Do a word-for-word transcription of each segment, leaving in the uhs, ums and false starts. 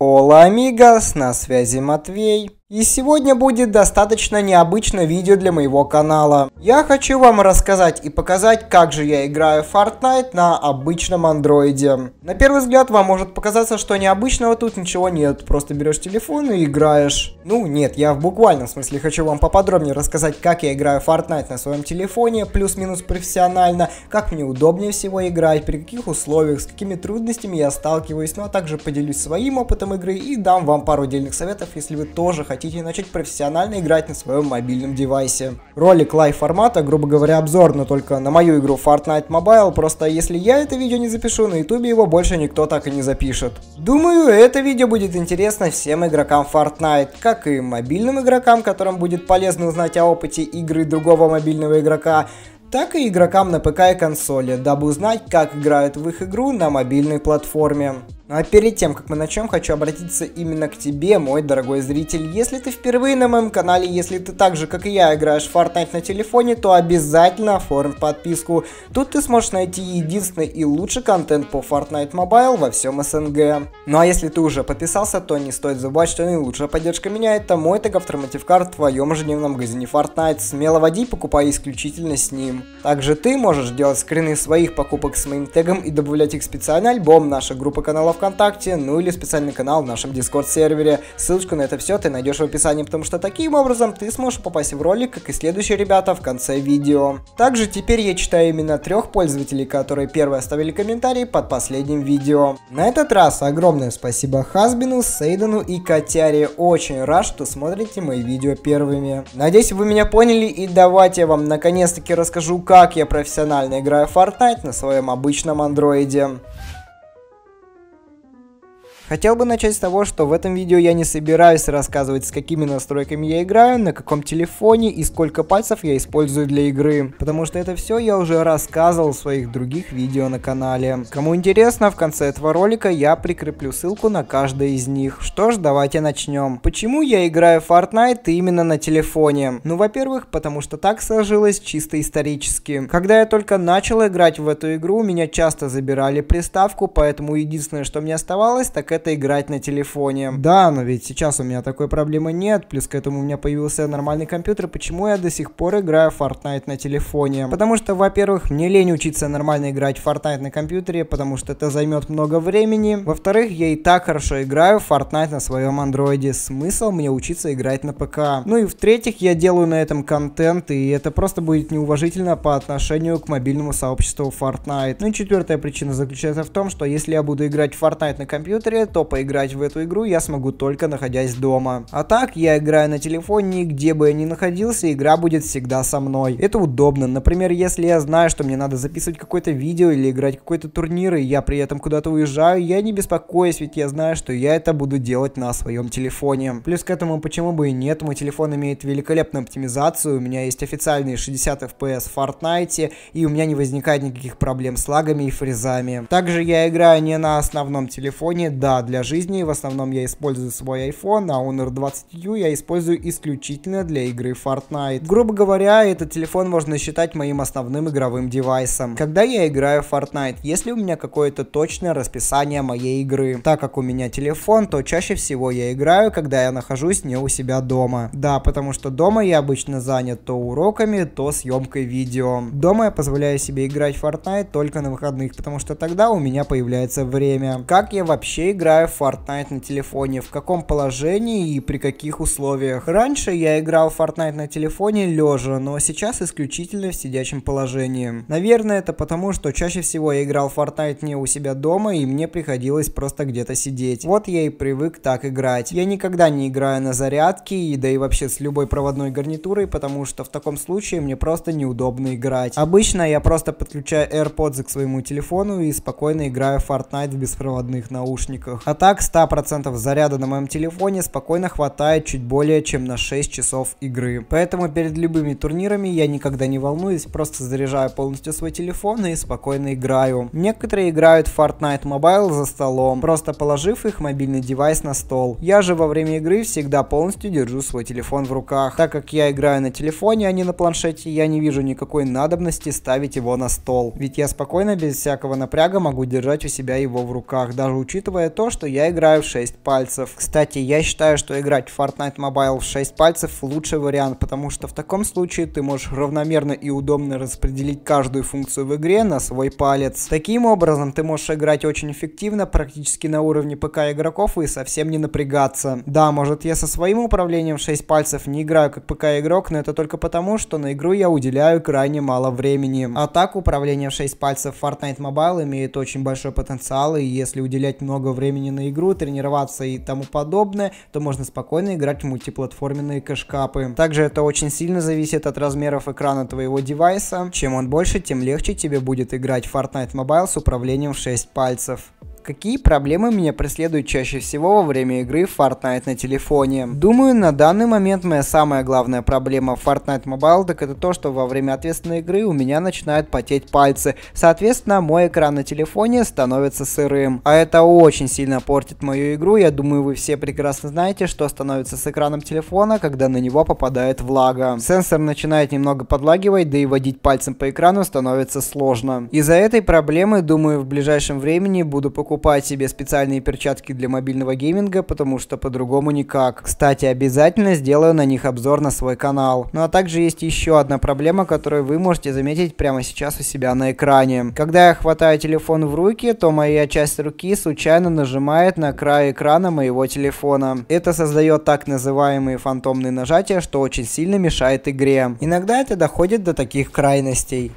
Ола амигос, на связи Матвей. И сегодня будет достаточно необычное видео для моего канала. Я хочу вам рассказать и показать, как же я играю в Fortnite на обычном андроиде. На первый взгляд вам может показаться, что необычного тут ничего нет. Просто берешь телефон и играешь. Ну нет, я в буквальном смысле хочу вам поподробнее рассказать, как я играю в Fortnite на своем телефоне, плюс-минус профессионально, как мне удобнее всего играть, при каких условиях, с какими трудностями я сталкиваюсь, ну а также поделюсь своим опытом игры и дам вам пару отдельных советов, если вы тоже хотите хотите начать профессионально играть на своем мобильном девайсе. Ролик лайв формата, грубо говоря, обзор, но только на мою игру Fortnite Mobile, просто если я это видео не запишу, на ютубе его больше никто так и не запишет. Думаю, это видео будет интересно всем игрокам Fortnite, как и мобильным игрокам, которым будет полезно узнать о опыте игры другого мобильного игрока, так и игрокам на ПК и консоли, дабы узнать, как играют в их игру на мобильной платформе. Ну а перед тем, как мы начнем, хочу обратиться именно к тебе, мой дорогой зритель. Если ты впервые на моем канале, если ты так же, как и я, играешь в Fortnite на телефоне, то обязательно оформь подписку. Тут ты сможешь найти единственный и лучший контент по Fortnite Mobile во всем СНГ. Ну а если ты уже подписался, то не стоит забывать, что наилучшая поддержка меня — это мой тег автомотивкар в твоем ежедневном магазине Fortnite. Смело вводи, покупай исключительно с ним. Также ты можешь делать скрины своих покупок с моим тегом и добавлять их в специальный альбом, наша группа каналов ВКонтакте, ну или специальный канал в нашем Discord сервере. Ссылочку на это все ты найдешь в описании, потому что таким образом ты сможешь попасть в ролик, как и следующие ребята в конце видео. Также теперь я читаю именно трех пользователей, которые первые оставили комментарий под последним видео. На этот раз огромное спасибо Хазбину, Сейдану и Котяре. Очень рад, что смотрите мои видео первыми. Надеюсь, вы меня поняли, и давайте я вам наконец-таки расскажу, как я профессионально играю в Fortnite на своем обычном андроиде. Хотел бы начать с того, что в этом видео я не собираюсь рассказывать, с какими настройками я играю, на каком телефоне и сколько пальцев я использую для игры, потому что это все я уже рассказывал в своих других видео на канале. Кому интересно, в конце этого ролика я прикреплю ссылку на каждое из них. Что ж, давайте начнем. Почему я играю в Fortnite именно на телефоне? Ну, во-первых, потому что так сложилось чисто исторически. Когда я только начал играть в эту игру, меня часто забирали приставку, поэтому единственное, что мне оставалось, так это это играть на телефоне. Да, но ведь сейчас у меня такой проблемы нет, плюс к этому у меня появился нормальный компьютер. Почему я до сих пор играю в Fortnite на телефоне? Потому что, во-первых, мне лень учиться нормально играть в Fortnite на компьютере, потому что это займет много времени. Во-вторых, я и так хорошо играю в Fortnite на своем андроиде. Смысл мне учиться играть на ПК? Ну и в-третьих, я делаю на этом контент, и это просто будет неуважительно по отношению к мобильному сообществу Fortnite. Ну и четвертая причина заключается в том, что если я буду играть в Fortnite на компьютере, то поиграть в эту игру я смогу только находясь дома. А так, я играю на телефоне, где бы я ни находился, игра будет всегда со мной. Это удобно. Например, если я знаю, что мне надо записывать какое-то видео или играть какой-то турнир, и я при этом куда-то уезжаю, я не беспокоюсь, ведь я знаю, что я это буду делать на своем телефоне. Плюс к этому, почему бы и нет, мой телефон имеет великолепную оптимизацию, у меня есть официальные шестьдесят эф пи эс в Fortnite, и у меня не возникает никаких проблем с лагами и фризами. Также я играю не на основном телефоне, да, для жизни в основном я использую свой iPhone, а Honor двадцать ю я использую исключительно для игры в Fortnite. Грубо говоря, этот телефон можно считать моим основным игровым девайсом. Когда я играю в Fortnite, если у меня какое-то точное расписание моей игры, так как у меня телефон, то чаще всего я играю, когда я нахожусь не у себя дома. Да, потому что дома я обычно занят то уроками, то съемкой видео. Дома я позволяю себе играть в Fortnite только на выходных, потому что тогда у меня появляется время. Как я вообще играю в Fortnite на телефоне, в каком положении и при каких условиях? Раньше я играл в Fortnite на телефоне лежа, но сейчас исключительно в сидячем положении. Наверное, это потому, что чаще всего я играл в Fortnite не у себя дома, и мне приходилось просто где-то сидеть. Вот я и привык так играть. Я никогда не играю на зарядке, и да и вообще с любой проводной гарнитурой, потому что в таком случае мне просто неудобно играть. Обычно я просто подключаю AirPods к своему телефону и спокойно играю в Fortnite в беспроводных наушниках. А так, сто процентов заряда на моем телефоне спокойно хватает чуть более чем на шесть часов игры. Поэтому перед любыми турнирами я никогда не волнуюсь, просто заряжаю полностью свой телефон и спокойно играю. Некоторые играют в Fortnite Mobile за столом, просто положив их мобильный девайс на стол. Я же во время игры всегда полностью держу свой телефон в руках. Так как я играю на телефоне, а не на планшете, я не вижу никакой надобности ставить его на стол. Ведь я спокойно, без всякого напряга, могу держать у себя его в руках, даже учитывая то, то, что я играю в шесть пальцев. Кстати, я считаю, что играть в Fortnite Mobile в шесть пальцев лучший вариант, потому что в таком случае ты можешь равномерно и удобно распределить каждую функцию в игре на свой палец. Таким образом, ты можешь играть очень эффективно, практически на уровне ПК игроков и совсем не напрягаться. Да, может, я со своим управлением в шесть пальцев не играю как ПК игрок, но это только потому, что на игру я уделяю крайне мало времени. А так, управление в шесть пальцев в Fortnite Mobile имеет очень большой потенциал, и если уделять много времени на игру, тренироваться и тому подобное, то можно спокойно играть в мультиплатформенные кэшкапы. Также это очень сильно зависит от размеров экрана твоего девайса. Чем он больше, тем легче тебе будет играть в Fortnite Mobile с управлением в шесть пальцев. Какие проблемы меня преследуют чаще всего во время игры в Fortnite на телефоне? Думаю, на данный момент моя самая главная проблема в Fortnite Mobile, так это то, что во время ответственной игры у меня начинают потеть пальцы. Соответственно, мой экран на телефоне становится сырым. А это очень сильно портит мою игру. Я думаю, вы все прекрасно знаете, что становится с экраном телефона, когда на него попадает влага. Сенсор начинает немного подлагивать, да и водить пальцем по экрану становится сложно. Из-за этой проблемы, думаю, в ближайшем времени буду покупать покупать себе специальные перчатки для мобильного гейминга, потому что по-другому никак. Кстати, обязательно сделаю на них обзор на свой канал. Ну а также есть еще одна проблема, которую вы можете заметить прямо сейчас у себя на экране. Когда я хватаю телефон в руки, то моя часть руки случайно нажимает на край экрана моего телефона. Это создает так называемые фантомные нажатия, что очень сильно мешает игре. Иногда это доходит до таких крайностей.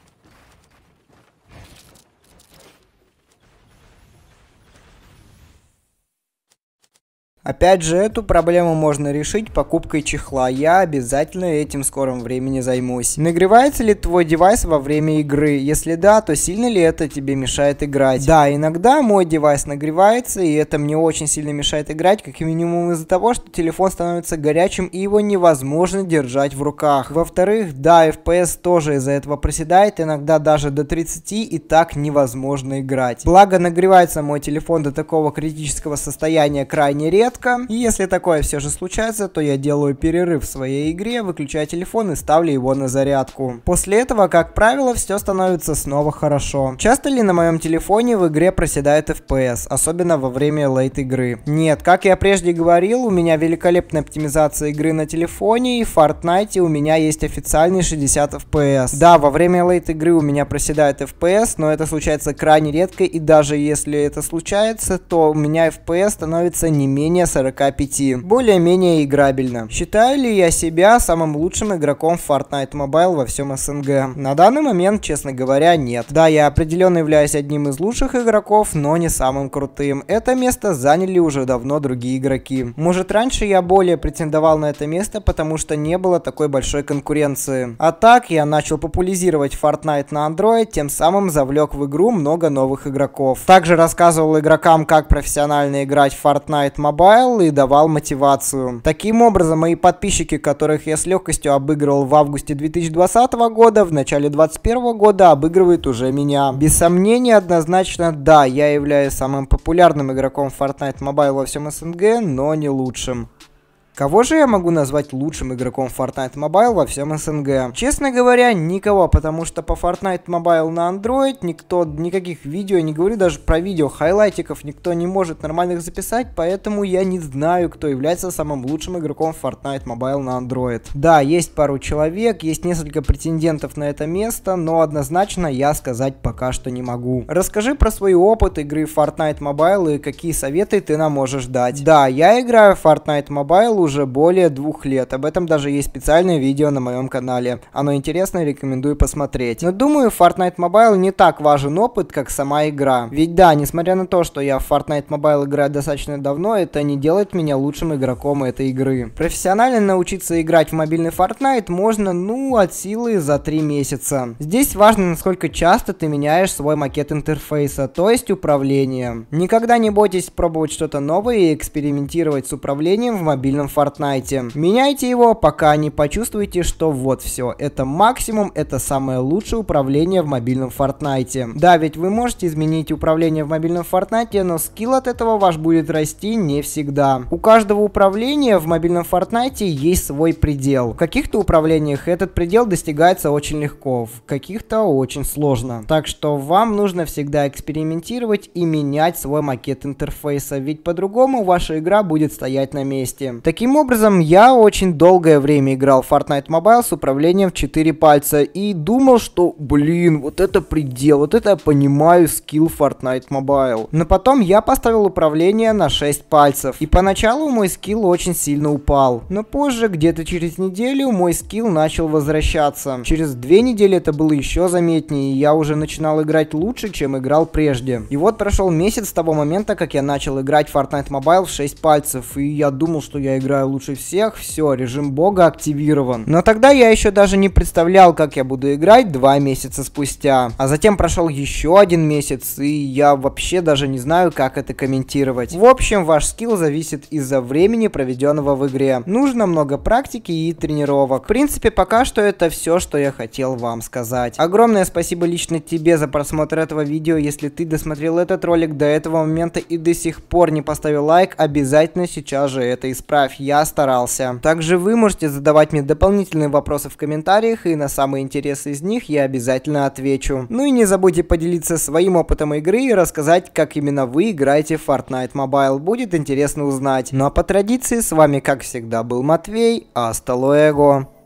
Опять же, эту проблему можно решить покупкой чехла. Я обязательно этим в скором времени займусь. Нагревается ли твой девайс во время игры? Если да, то сильно ли это тебе мешает играть? Да, иногда мой девайс нагревается, и это мне очень сильно мешает играть, как минимум из-за того, что телефон становится горячим, и его невозможно держать в руках. Во-вторых, да, эф пи эс тоже из-за этого проседает, иногда даже до тридцати, и так невозможно играть. Благо, нагревается мой телефон до такого критического состояния крайне редко. И если такое все же случается, то я делаю перерыв в своей игре, выключаю телефон и ставлю его на зарядку. После этого, как правило, все становится снова хорошо. Часто ли на моем телефоне в игре проседает эф пи эс, особенно во время лейт игры? Нет, как я прежде говорил, у меня великолепная оптимизация игры на телефоне, и в Fortnite у меня есть официальный шестьдесят эф пи эс. Да, во время лейт игры у меня проседает эф пи эс, но это случается крайне редко, и даже если это случается, то у меня эф пи эс становится не менее сорока пяти. Более-менее играбельно. Считаю ли я себя самым лучшим игроком в Fortnite Mobile во всем эс эн гэ? На данный момент, честно говоря, нет. Да, я определенно являюсь одним из лучших игроков, но не самым крутым. Это место заняли уже давно другие игроки. Может, раньше я более претендовал на это место, потому что не было такой большой конкуренции. А так, я начал популяризировать Fortnite на Android, тем самым завлек в игру много новых игроков. Также рассказывал игрокам, как профессионально играть в Fortnite Mobile, и давал мотивацию. Таким образом, мои подписчики, которых я с легкостью обыгрывал в августе две тысячи двадцатого года, в начале две тысячи двадцать первого года обыгрывают уже меня. Без сомнения, однозначно, да, я являюсь самым популярным игроком в Fortnite Mobile во всем эс эн гэ, но не лучшим. Кого же я могу назвать лучшим игроком Fortnite Mobile во всем эс эн гэ? Честно говоря, никого, потому что по Fortnite Mobile на Android никто, никаких видео, не говорю даже про видео, хайлайтиков никто не может нормальных записать, поэтому я не знаю, кто является самым лучшим игроком Fortnite Mobile на Android. Да, есть пару человек, есть несколько претендентов на это место, но однозначно я сказать пока что не могу. Расскажи про свой опыт игры в Fortnite Mobile и какие советы ты нам можешь дать. Да, я играю в Fortnite Mobile уже уже более двух лет. Об этом даже есть специальное видео на моем канале. Оно интересно, рекомендую посмотреть. Но думаю, в Fortnite Mobile не так важен опыт, как сама игра. Ведь да, несмотря на то, что я в Fortnite Mobile играю достаточно давно, это не делает меня лучшим игроком этой игры. Профессионально научиться играть в мобильный Fortnite можно, ну, от силы за три месяца. Здесь важно, насколько часто ты меняешь свой макет интерфейса, то есть управление. Никогда не бойтесь пробовать что-то новое и экспериментировать с управлением в мобильном Fortnite. Меняйте его, пока не почувствуете, что вот все, это максимум, это самое лучшее управление в мобильном Fortnite. Да, ведь вы можете изменить управление в мобильном Fortnite, но скилл от этого ваш будет расти не всегда. У каждого управления в мобильном Fortnite есть свой предел. В каких-то управлениях этот предел достигается очень легко, в каких-то очень сложно. Так что вам нужно всегда экспериментировать и менять свой макет интерфейса, ведь по-другому ваша игра будет стоять на месте. Таким образом, я очень долгое время играл в Fortnite Mobile с управлением в четыре пальца и думал, что, блин, вот это предел, вот это я понимаю скилл Fortnite Mobile. Но потом я поставил управление на шесть пальцев, и поначалу мой скилл очень сильно упал. Но позже, где-то через неделю, мой скилл начал возвращаться. Через две недели это было еще заметнее, и я уже начинал играть лучше, чем играл прежде. И вот прошел месяц с того момента, как я начал играть в Fortnite Mobile в шесть пальцев, и я думал, что я играю лучше всех, все, режим бога активирован. Но тогда я еще даже не представлял, как я буду играть два месяца спустя. А затем прошел еще один месяц, и я вообще даже не знаю, как это комментировать. В общем, ваш скилл зависит из-за времени, проведенного в игре. Нужно много практики и тренировок. В принципе, пока что это все, что я хотел вам сказать. Огромное спасибо лично тебе за просмотр этого видео. Если ты досмотрел этот ролик до этого момента и до сих пор не поставил лайк, обязательно сейчас же это исправь. Я старался. Также вы можете задавать мне дополнительные вопросы в комментариях, и на самые интересные из них я обязательно отвечу. Ну и не забудьте поделиться своим опытом игры и рассказать, как именно вы играете в Fortnite Mobile. Будет интересно узнать. Ну а по традиции, с вами как всегда был Матвей. Hasta luego.